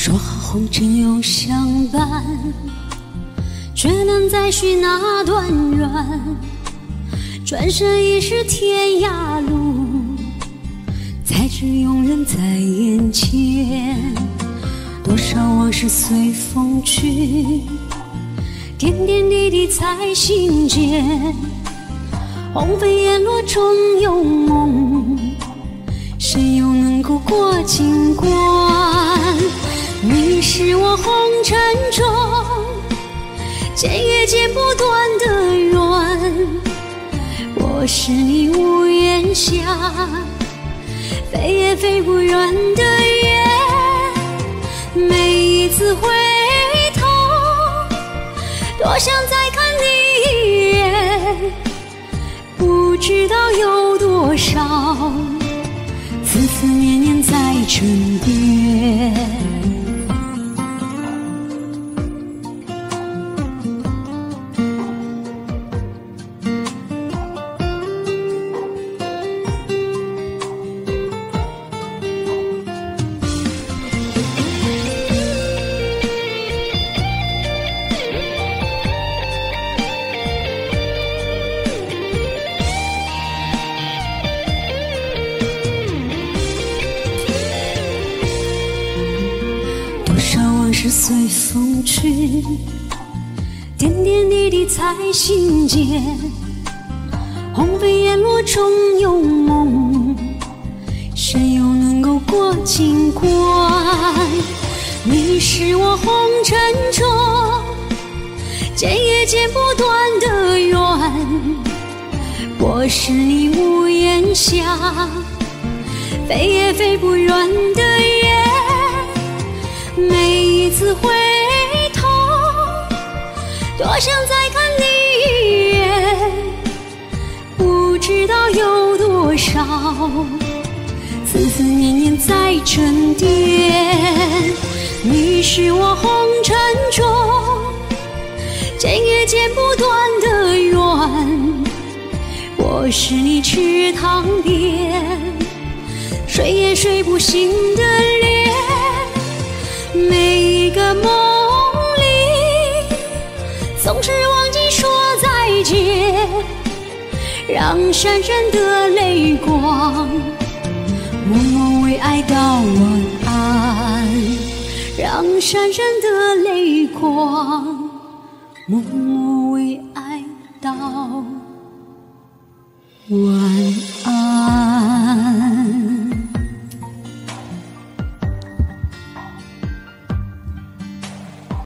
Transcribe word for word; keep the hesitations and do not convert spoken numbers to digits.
说好红尘永相伴，却难再续那段缘。转身已是天涯路，才知庸人在眼前。多少往事随风去，点点滴滴在心间。鸿飞叶落终有梦，谁又能够过尽关？你是我红尘中剪也剪不断的缘，我是你屋檐下飞也飞不远的约。每一次回头，多想再看你一眼，不知道有多少思思念念在沉淀。往事随风去，点点滴滴在心间。鸿飞叶落终有梦，谁又能够过尽关？你是我红尘中剪也剪不断的缘，我是你屋檐下飞也飞不远的约。每一次回头，多想再看你一眼，不知道有多少思思念念在沉淀。你是我红尘中剪也剪不断的缘，我是你池塘边睡也睡不醒的恋。每一个梦里总是忘记说再见，让闪闪的泪光默默为爱道晚安，让闪闪的泪光默默为爱道晚安。